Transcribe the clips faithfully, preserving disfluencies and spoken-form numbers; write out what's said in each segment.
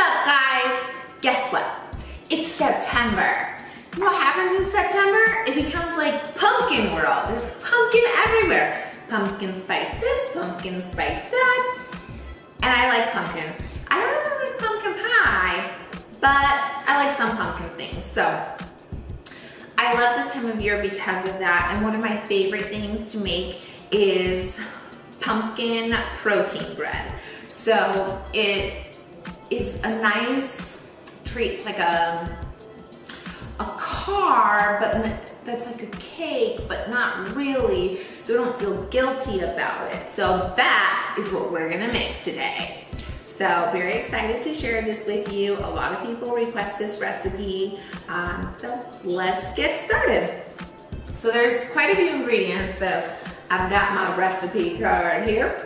up, guys? Guess what? It's September. You know what happens in September? It becomes like pumpkin world. There's pumpkin everywhere. Pumpkin spice this, pumpkin spice that. And I like pumpkin. I don't really like pumpkin pie, but I like some pumpkin things. So I love this time of year because of that. And one of my favorite things to make is pumpkin protein bread. So it is a nice treat. It's like a, a carb, but that's like a cake, but not really. So don't feel guilty about it. So that is what we're gonna make today. So very excited to share this with you. A lot of people request this recipe. Um, so let's get started. So there's quite a few ingredients. So I've got my recipe card here.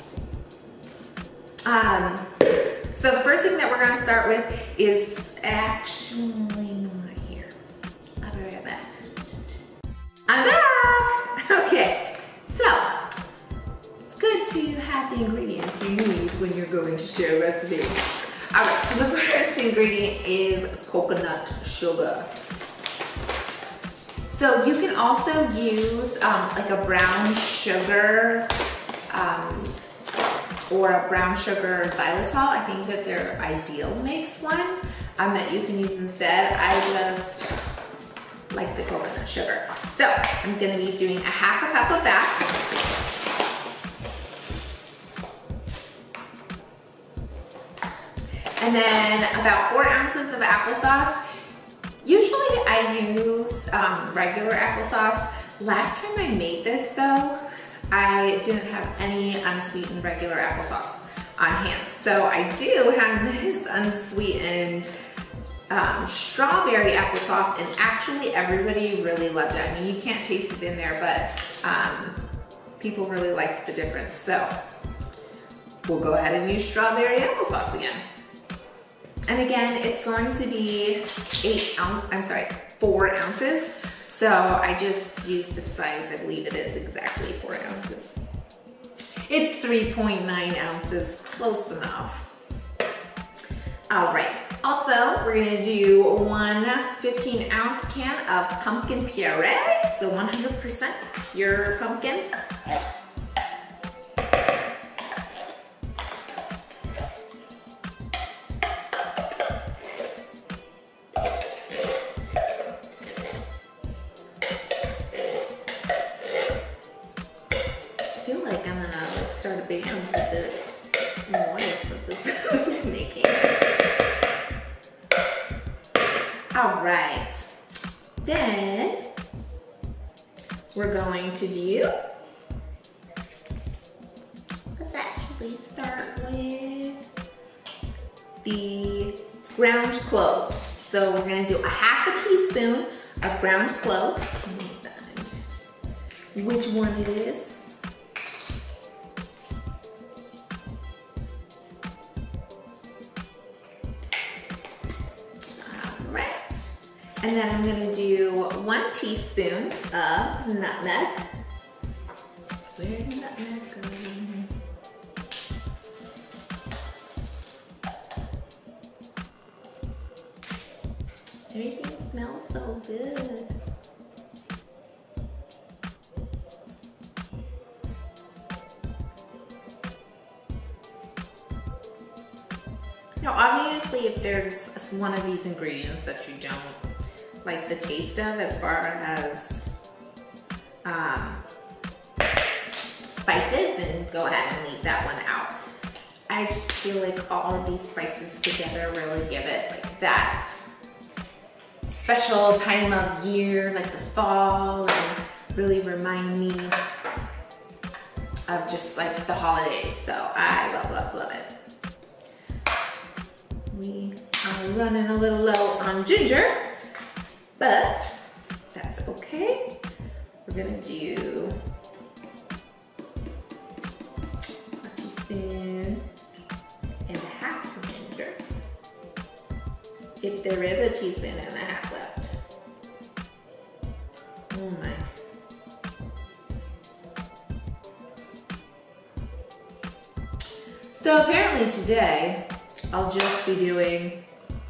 Um, so the first thing that we're gonna start with is actually not here. I'll be right back. I'm back! Okay, so it's good to have the ingredients you need when you're going to share a recipe. All right, so the first ingredient is coconut sugar. So you can also use um, like a brown sugar um, or a brown sugar xylitol. I think that their Ideal makes one um, that you can use instead. I just like the coconut sugar. So I'm gonna be doing a half a cup of that. And then about four ounces of applesauce. Usually I use um, regular applesauce. Last time I made this though, I didn't have any unsweetened regular applesauce on hand. So I do have this unsweetened um, strawberry applesauce, and actually everybody really loved it. I mean, you can't taste it in there, but um, people really liked the difference. So we'll go ahead and use strawberry applesauce again. And again, it's going to be eight ounce, I'm sorry, four ounces. So I just used the size. I believe it is exactly four ounces. It's three point nine ounces, close enough. All right, also we're gonna do one fifteen ounce can of pumpkin puree. So one hundred percent pure pumpkin. I feel like I'm gonna like start a band with this noise that this is making. All right, then we're going to do, let's actually start with the ground clove. So we're gonna do a half a teaspoon of ground clove. Let me find which one it is. And then I'm gonna do one teaspoon of nutmeg. Where'd the nutmeg go? Everything smells so good. Now obviously if there's one of these ingredients that you don't like the taste of as far as um, spices, then go ahead and leave that one out. I just feel like all of these spices together really give it like that special time of year, like the fall, and really remind me of just like the holidays. So I love, love, love it. We are running a little low on ginger, but that's okay. We're gonna do a teaspoon and a half of ginger. If there is a teaspoon and a half left. Oh my. So apparently today, I'll just be doing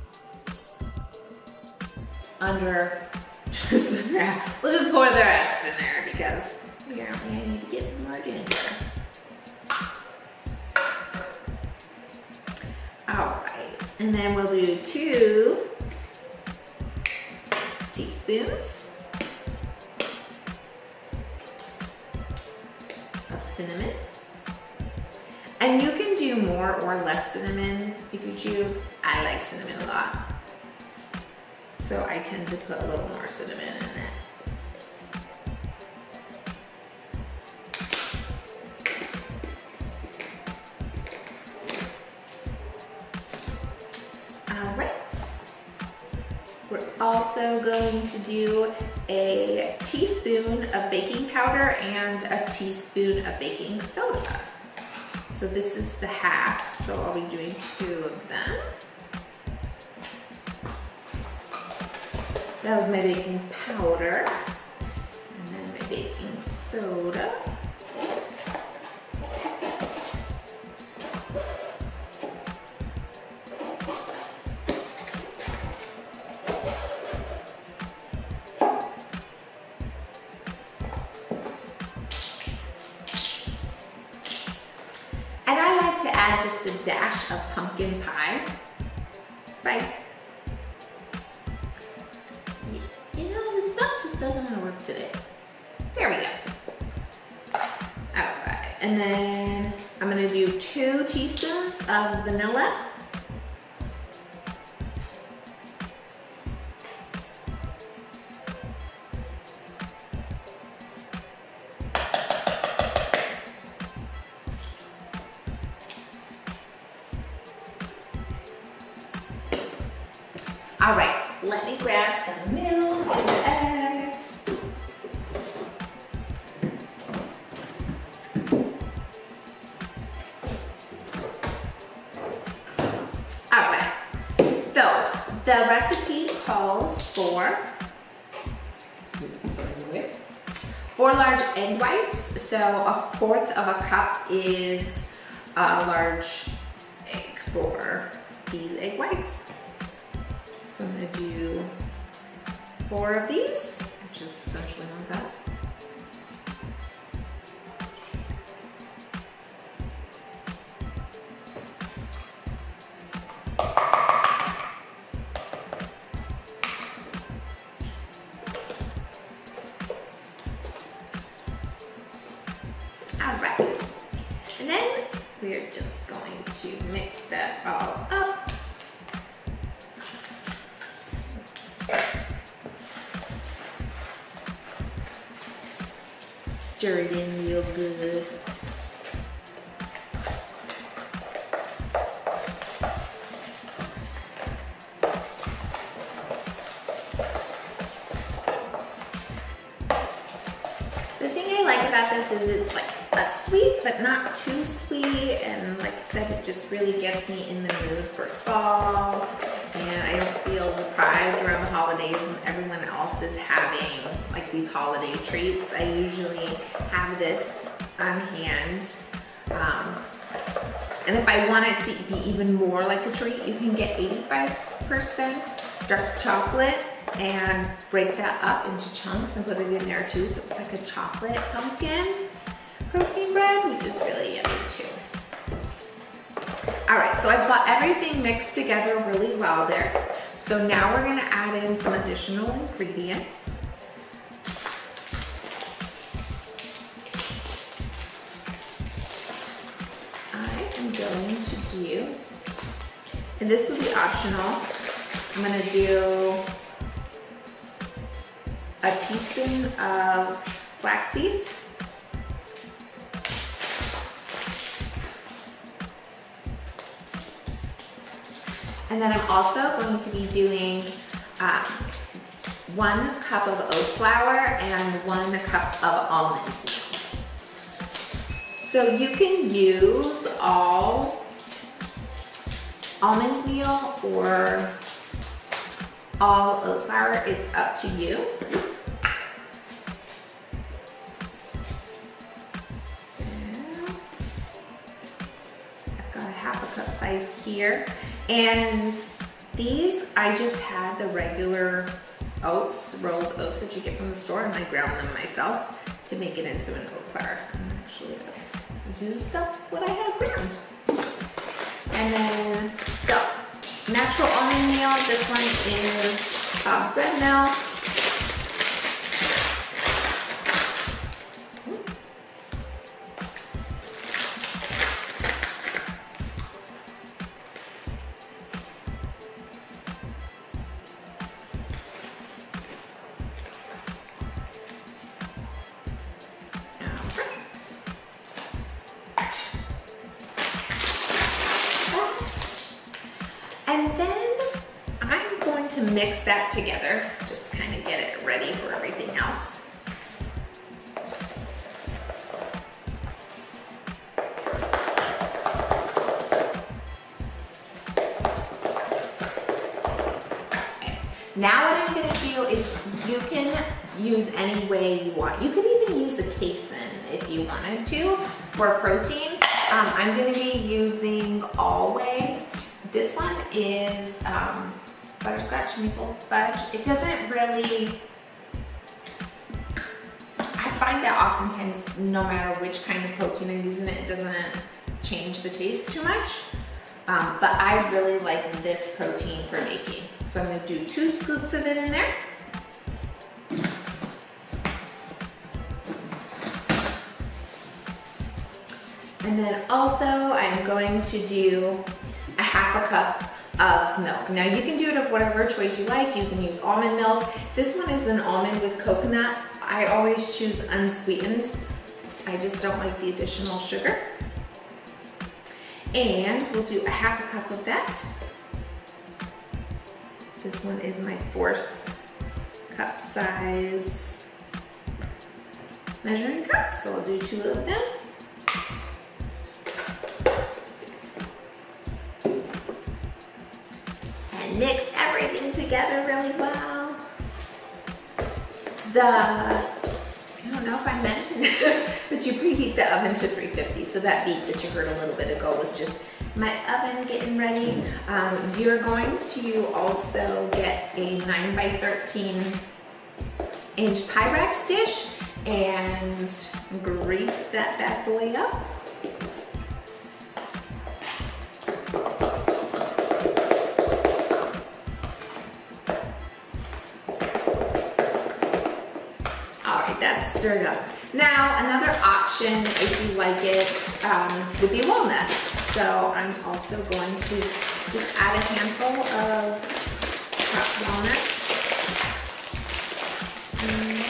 under, just, yeah, we'll just pour the rest in there because apparently I need to get more ginger. All right, and then we'll do two teaspoons of cinnamon. And you can do more or less cinnamon if you choose. I like cinnamon a lot, so I tend to put a little more cinnamon in it. All right. We're also going to do a teaspoon of baking powder and a teaspoon of baking soda. So this is the half, so I'll be doing two of them. That was my baking powder, and then my baking soda. And I like to add just a dash of pumpkin pie spice. You know, this stuff just doesn't want to work today. There we go. All right, and then I'm gonna do two teaspoons of vanilla. All right, let me grab the milk and the eggs. All right, so the recipe calls for four large egg whites. So a fourth of a cup is a large egg for these egg whites. So I'm gonna do four of these, which is essentially one cup. All right, and then we're just going to mix that all up. Stir it in real good. The thing I like about this is it's like a sweet, but not too sweet. And like I said, it just really gets me in the mood for fall. And I don't feel deprived around the holidays when everyone else is having like these holiday treats. I usually have this on hand. Um, and if I want it to be even more like a treat, you can get eighty-five percent dark chocolate and break that up into chunks and put it in there too. So it's like a chocolate pumpkin protein bread, which is really yummy too. All right, so I've got everything mixed together really well there. So now we're gonna add in some additional ingredients. I am going to do, and this would be optional, I'm gonna do a teaspoon of flax seeds. And then I'm also going to be doing um, one cup of oat flour and one cup of almond meal. So you can use all almond meal or all oat flour, it's up to you. So I've got a half a cup size here. And these, I just had the regular oats, rolled oats that you get from the store, and I ground them myself to make it into an oat flour. And actually, that's used up what I had ground. And then, so, natural almond meal. This one is Bob's Red Mill. And then I'm going to mix that together, just kind of get it ready for everything else. Okay. Now what I'm gonna do is you can use any way you want. You could even use a casein if you wanted to for protein. Um, I'm gonna be using All Way. This one is um, butterscotch maple fudge. It doesn't really, I find that oftentimes no matter which kind of protein I'm using, it doesn't change the taste too much. Um, but I really like this protein for baking. So I'm gonna do two scoops of it in there. And then also I'm going to do a half a cup of milk. Now you can do it of whatever choice you like. You can use almond milk. This one is an almond with coconut. I always choose unsweetened. I just don't like the additional sugar. And we'll do a half a cup of that. This one is my fourth cup size measuring cup, so I'll do two of them. Mix everything together really well. The, I don't know if I mentioned it, but you preheat the oven to three fifty. So that beep that you heard a little bit ago was just my oven getting ready. Um, you're going to also get a nine by thirteen inch Pyrex dish and grease that bad boy up. That's stirred up. Now, another option, if you like it, um, would be walnuts. So I'm also going to just add a handful of chopped walnuts. Mm.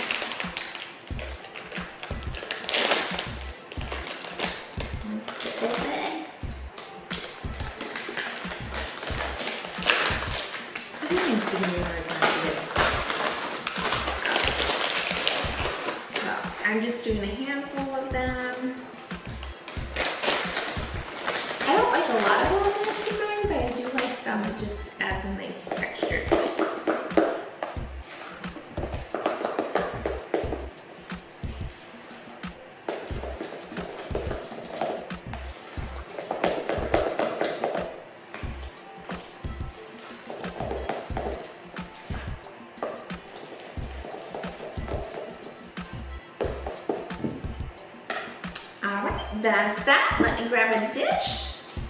I think I'm giving you a hard time today. I'm just doing a handful of them. I don't like a lot of walnuts in mine, but I do like some. It just adds a nice texture to it. All right, that's that. Let me grab a dish.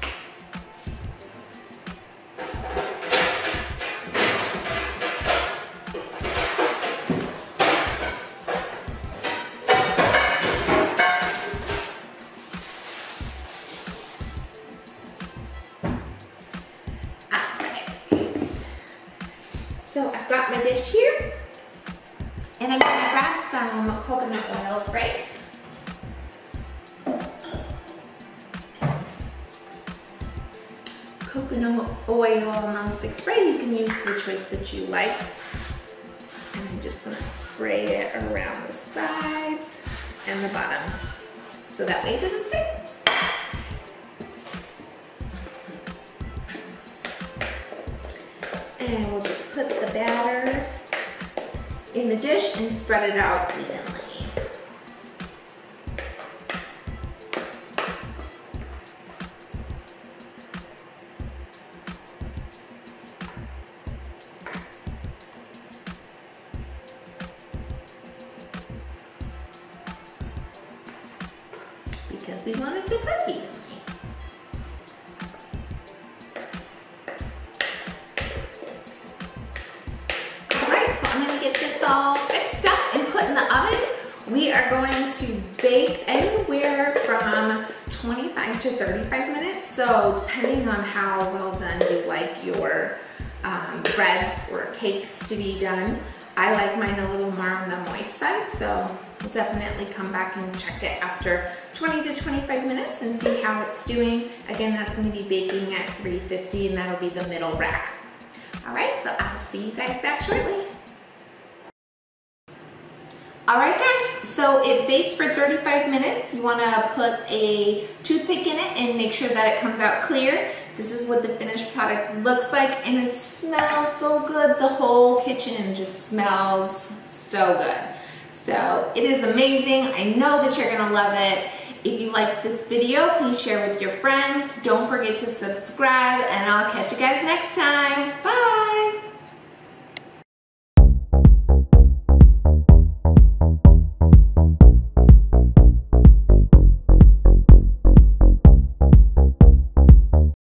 So I've got my dish here, and I'm gonna grab some coconut oil spray. Coconut oil non-stick spray, you can use the choice that you like. And I'm just gonna spray it around the sides and the bottom, so that way it doesn't stick. And we'll just put the batter in the dish and spread it out evenly. because we want it to cook evenly. Alright, so I'm going to get this all mixed up and put in the oven. We are going to bake anywhere from twenty-five to thirty-five minutes. So depending on how well done you like your um, breads or cakes to be done. I like mine a little more on the moist side, so we'll definitely come back and check it after twenty to twenty-five minutes and see how it's doing. Again, that's going to be baking at three fifty, and that'll be the middle rack. Alright, so I'll see you guys back shortly. Alright guys, so it baked for thirty-five minutes. You want to put a toothpick in it and make sure that it comes out clear. This is what the finished product looks like, and it smells so good. The whole kitchen just smells so good. So it is amazing. I know that you're going to love it. If you like this video, please share with your friends. Don't forget to subscribe, and I'll catch you guys next time. Bye!